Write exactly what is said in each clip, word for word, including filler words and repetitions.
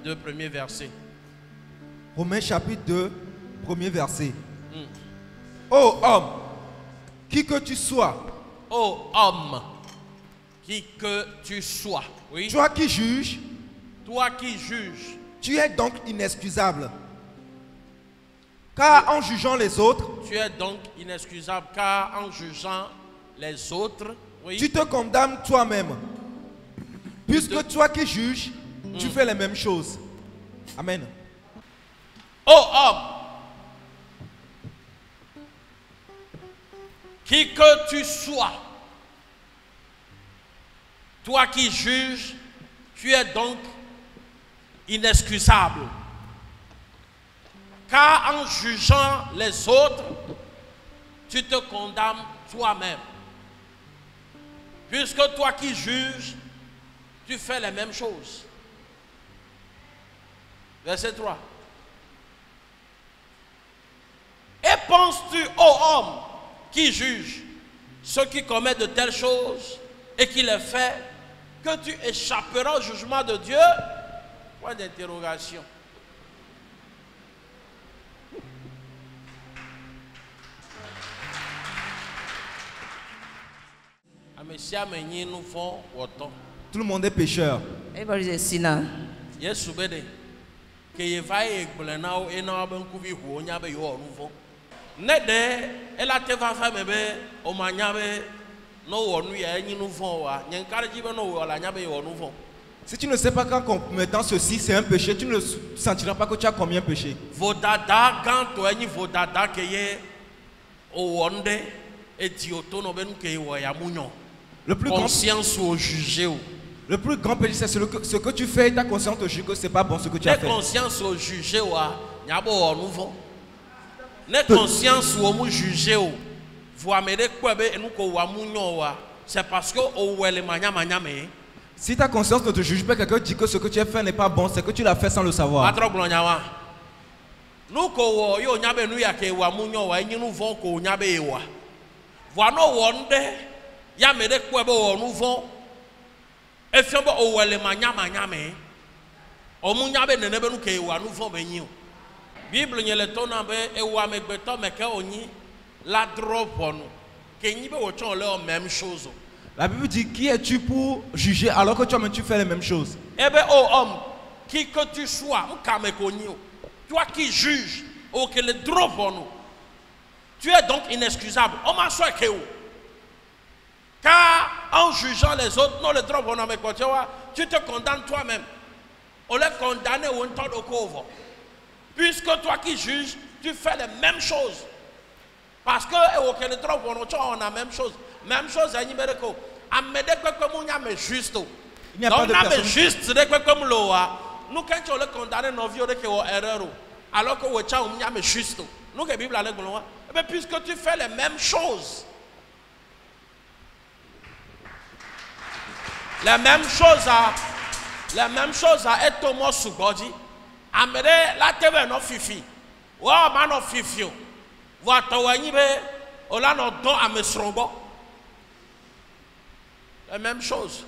deux, premier verset. Romains chapitre deux, premier verset. Mm. Ô homme, qui que tu sois. Ô homme, qui que tu sois. Oui. Toi qui juges. Toi qui juges. Tu es donc inexcusable. Car en jugeant les autres. Tu es donc inexcusable car en jugeant les autres. Oui. Tu te condamnes toi-même. Puisque te... toi qui juges, mm. tu fais les mêmes choses. Amen. Ô homme, qui que tu sois, toi qui juges, tu es donc inexcusable. Car en jugeant les autres, tu te condamnes toi-même. Puisque toi qui juges, tu fais les mêmes choses. Verset trois. Et penses-tu, ô homme, qui juge ceux qui commettent de telles choses et qui les fait, que tu échapperas au jugement de Dieu? Point d'interrogation. Tout le monde est pécheur. Everybody is a sinner. Yes, bede. Que ye vai egblena o ena be nkuvi hu onya be yo onuvo. Ne de ela te va fa mebe o manya be no wonu ya enyi nuvo wa. Nyenkareji be no wo la nya be yo onuvo. Si tu ne sais pas qu'en commettant ceci c'est un péché, tu ne sentiras pas que tu as commis un péché. Vodada quand to enyi vodada ke ye o wonde e ti otono be nke wo ya munyo. Le plus conscience grand, au juger. Le plus grand péché, c'est ce que, ce que tu fais et ta conscience te juge que c'est pas bon ce que tu as fait. Ne conscience au juger wa, nyabo o nouveau. Ne conscience au mu juger o. Vous amène quoi be enu ko wa munyo wa. C'est parce que o wele manya manya me. Si ta conscience ne te juge pas, quelqu'un dit que ce que tu as fait n'est pas bon, c'est que tu l'as fait sans le savoir. Patro glonyawa. Nu ko wo yo nyabe nu ya ke wa munyo wa enyi nu von ko nyabe e wa. Wa no wonde ya me de kwa be o nouveau. E fi bo o wele manya manya me. O munya be nene be nu ke wa nouveau be nyi o. Bible nye le tona be e wa me gbeto me ke onyi la drop onu. Ke nyi be wo chon le o même chose. La Bible dit qui es-tu pour juger alors que toi-même tu fais les mêmes choses. Eh bien, oh homme, qui que tu sois, toi qui juges, ou que le drop en nous, tu es donc inexcusable. On m'a soit que car en jugeant les autres, non le drop en nous, tu te condamnes toi-même. On les condamne ou on t'en couvre. Puisque toi qui juges, tu fais les mêmes choses. Parce que le drop en nous, on a la même chose. Même chose à Nimereko. Amede kwekwe munya me juste. Il n'y a pas de personne juste de kwekwe muloa. Nous quand on le condamne nos vieux de que o erreur. Alors que o cha munya me juste. Nous que Bible allait gloire. Mais puisque tu fais les mêmes choses. Les mêmes choses à les mêmes choses à Etomo Sugodi. Amede la teve no fifi. Wa ma no fifio. Wa tawani be ola no don amesrongo. La même chose.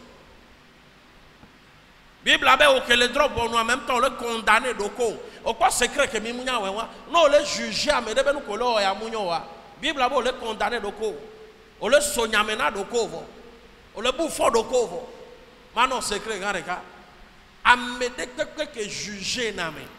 Bible a dit que le drop on en même temps le condamné doko. Au quoi secret que mi munya wewa. Non le juger mais de benu kolo ya munyo wa. Bible a dit le condamné doko. O le sonyamena doko vo. O le bouffon doko vo. Manon secret gareka. Amede que que juger na me.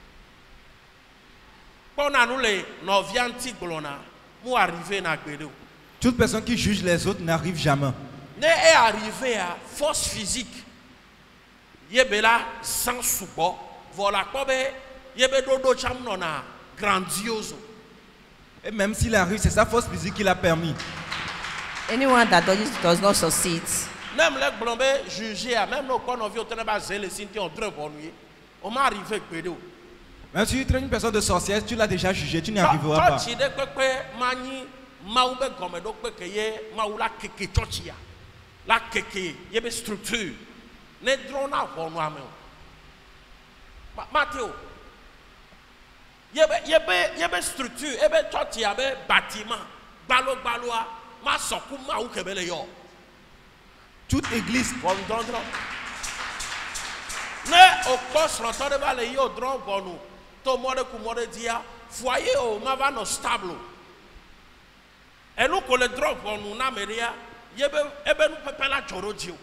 Pendant nous les novianti glona. Mu arriver na gbedo. Toute personne qui juge les autres n'arrive jamais. Ne est arrivé à force physique. Yebela sans soubo. Voilà quoi be yebe dodo chamnona grandiose. Et même s'il arrive, c'est sa force physique qui l'a permis. Anyone that does, does not succeed. Même les blombe jugé même nos qu'on vu au teneba zele sinti on très bon nuit. On m'a arrivé pédo. Même si tu es une personne de sorcière, tu l'as déjà jugé, tu n'y arriveras pas. Tu de kwekwe mani maube comme do kwekeye maula keke chochia. La keke yebe structure ne drona hono ame Matthieu yebe yebe yebe structure ebe church yabe bâtiment balo baloa ma soku ma u kebele yo toute église bon dondro Ne au poste rentre de valer yo drone pour nous. Tout monde ku monde dia foyer o ma va no stable. Et nous qu'on le drop pour nous na meria yebe ebe nous pepe la choro dio.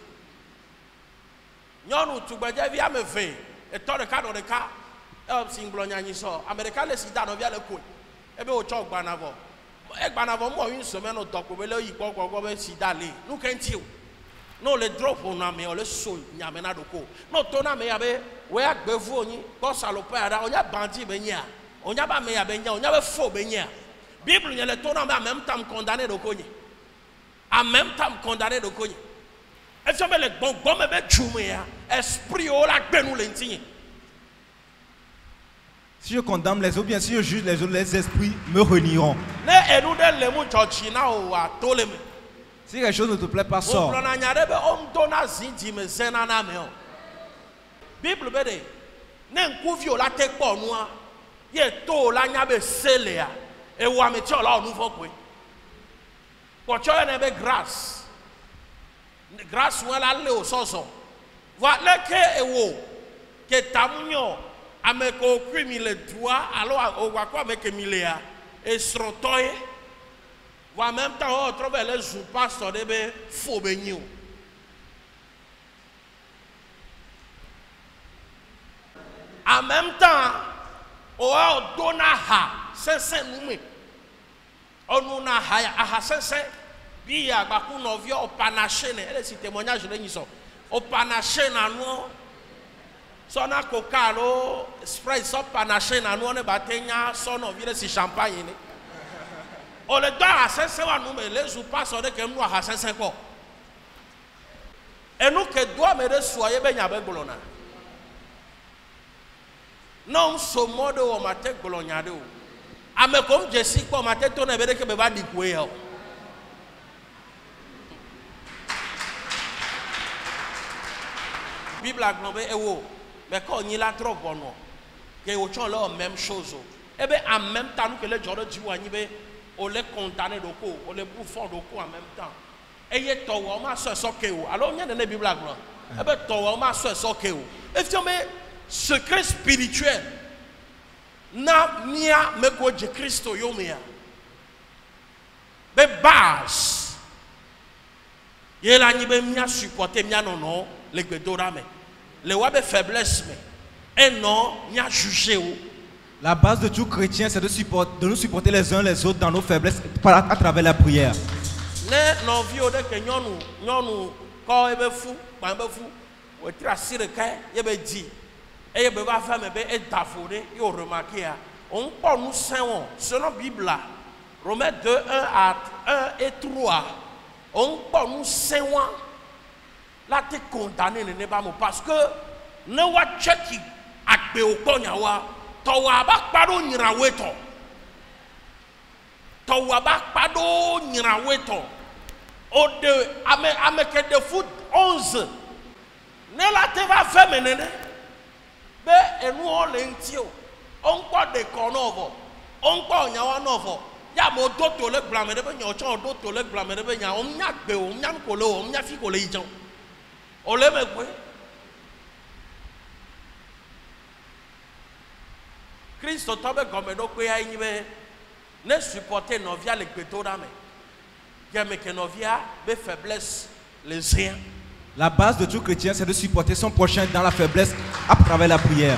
Nyonu tugbaje via me ve e to de ka do de ka e sing blonya nyi so America le sida no via le ko ebe o cho gbanavo e gbanavo mo yin so me no doko be le yi gbogbo be sida le nu kan ti o no le drop na me o le so nya me na doko no to na me ya be we agbevu onyi go salopa ada onya bandi be nya onya ba me ya be nya onya be fo be nya Bible nye le to na me en même temps condamné doko nyi en même temps condamné doko nyi e fi me le gbogbo me be jume ya esprit o la gbe nu le ntinyi. Si je condamne les autres, bien si je juge les autres, les esprits me renieront. Si quelque chose ne te plaît pas, sors. Bible bede ne nkuvio la te po noa ye to la nya be selea e wa me ti ola onu fo pe po cho ne be grass grass wala le o soso wa le ke e wo ke tamunyo ameko kwimi le doigt alors o wa kwa meke milea e srotoye wa même temps o trouve le jou pastor de be fo be nyi. En même temps, on a donné ha, c'est nous. On a ha, c'est c'est. Puis il y a beaucoup de vieux au panaché, et les témoignages de nous au panaché na nous. Son a coca lo, spray so panaché na nous on est batenya, son on vient si champagne. On le doit à cinq cents nous mais les jours pas sur que nous à cinq cents quoi. Et nous que doit me soyez ben yabe golona. Non so modo o mate glonyade o ame kom jesi ko mate to na bere ke be ba dikwe o Bible agnobe e wo me ko yin la trop bono ke o chon lo même chose o e be en même temps nous que le joro ji wa yin be o le condamner do ko o le bouffon do ko en même temps e ye to wo ma so so ke o alors nya na Bible agno e be to wo ma so so ke o e fi me secret spirituel na mia meko je Christo yomia be base ye la ni be mia supporter mia non non le gbedora me le wa be faiblesse me et non mia juger o. La base de tout chrétien c'est de supporter de nous supporter les uns les autres dans nos faiblesses par à travers la prière. Ne non vi o de ke nyonu nyonu ko e be fu pa be fu o tra sire kai ye be di et be va faire me be et dafode yo remarqué on pas nous saint selon Bible là Romains deux un à un et trois on pas nous saint là tu condamné ne pas parce que ne wa check akpe okonya wa to wa ba pado nyira weto to wa ba pado nyira weto o de ame ame ke de foot onze ne la te va faire menene be enu o le nti o on po de konovo on po nyawa novo ya mo do to le blame de be nya o cho do to le blame de be nya o nya gbe o nya ko le o nya fi ko le ijan o le me gbe Christo to be gome do pe ayin be ne supporter no via le gbe to da me ya me ke no via be faiblesse les rien. La base de tout chrétien, c'est de supporter son prochain dans la faiblesse à travers la prière.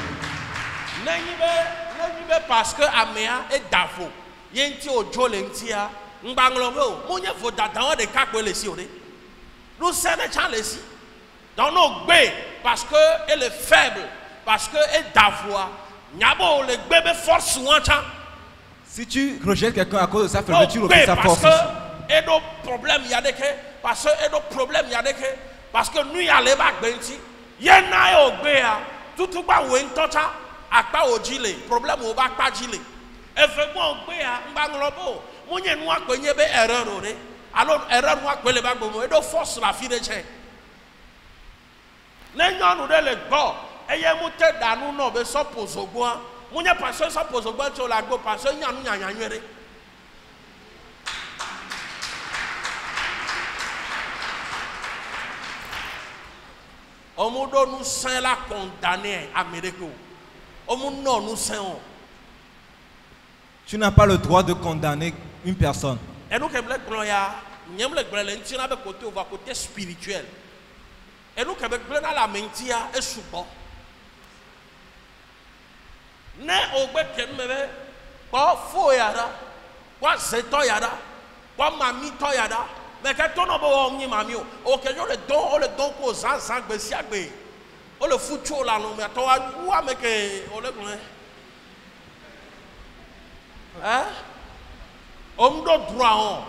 Parce que Améa est d'afo. Yenti o jolentia, mbanglomo, mounye fo dadan de kakwe le si ode. Nous sommes les si. Dans nos gbé, parce que elle est faible, parce que elle est d'afo. Nyabo le bébé force ouanta. Si tu rejettes quelqu'un à cause de sa faiblesse, tu rejettes sa force. Parce que et nos problèmes y a des que, parce que et nos problèmes y a des que. Parce que nous y allons back benti, yena yo gbea, tout ba wen tota, akpa ojile, problème o ba pa jile. E fe mo gbea, mba nglobo, munye nu akwenye be erreur ore. Alors erreur nu akwele ba gbomo, e do force la fi de che. Ne nyonu de le gbo, eye mu te danu no be so pozogbo, munye pastor so pozogbo to la gbo, pastor nyanu nyanyanwere. Omudo nous saint la condamné Amérique. Omudo non nous saint. Tu n'as pas le droit de condamner une personne. Et nous, comme les gloires, nous sommes les gloires, nous côté, on va côté spirituel. Et nous, comme les gloires, la mentia est souvent. Ne au bec que nous mettons, pas faux yada, pas zéto yada, pas mami to yada, mais que ton nom est omni mamio. Ok, on le don, on le don pour zan zan besiagbe. On le fout chaud là, mais toi, où est-ce que on le gloire? Hein? Homme de droit.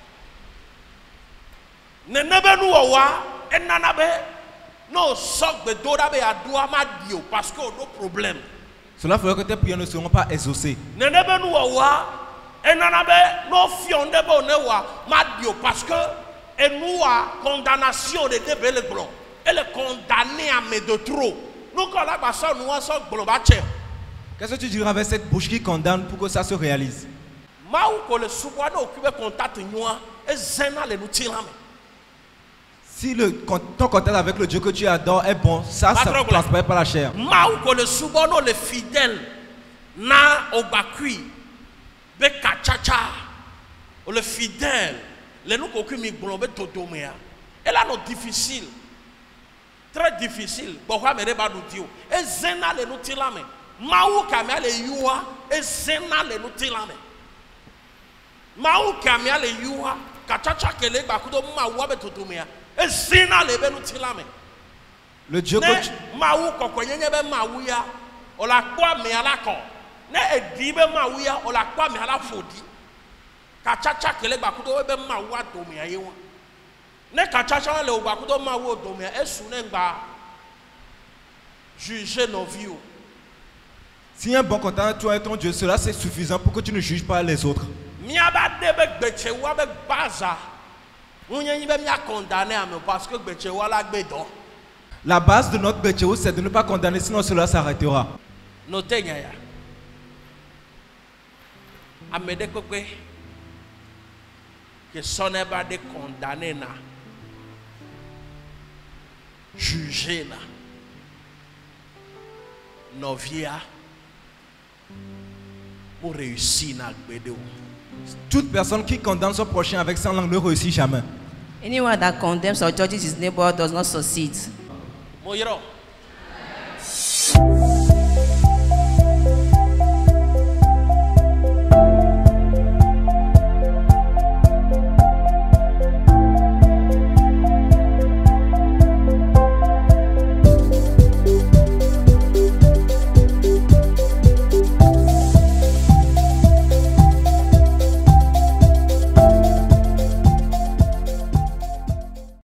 Ne nebe nous owa et nanabe no sok be doda be adua ma dio parce que on a problème. Cela ferait que tes prières ne seront pas exaucées. Ne nebe nous owa et nanabe no fionde be onewa ma dio parce que et nous a condamnation de debe le blanc. Elle est condamnée à me de trop. Nous quand la personne nous a sok blanc ba che. Qu'est-ce que tu diras avec cette bouche qui condamne pour que ça se réalise? Si le, ton contact avec le Dieu que tu adores est bon, ça ne transparaît pas la chair. Le fidèle na obakui be kachacha le fidèle le nous kokumi glombe totomea et là non difficile très difficile pourquoi me ba nous dire et zena le nous tilame Maou kamia le yuwa e zena le nutilame. Maou kamia le yuwa kachacha kele bakudo maou abe tutumia e zena le be nutilame. Le Dieu que tu... Maou kokoyenye be maou ya ola kwa me ala ko. Ne edibe maou ya ola kwa me ala fodi. Kachacha kele bakudo be maou adomia yewa. Ne kachacha le bakudo maou adomia e sunengba juger nos vies. Si un bon contact toi et ton Dieu, cela c'est suffisant pour que tu ne juges pas les autres. La base de notre Betcheou, c'est de ne pas condamner, sinon cela s'arrêtera. Notez Nyaya. Amede kokwe que son eba de condamner na juger na novia pour réussir na gbedeo. Toute personne qui condamne son prochain avec sa langue ne réussit jamais. Anyone that condemns or judges his neighbor does not succeed. Moyero.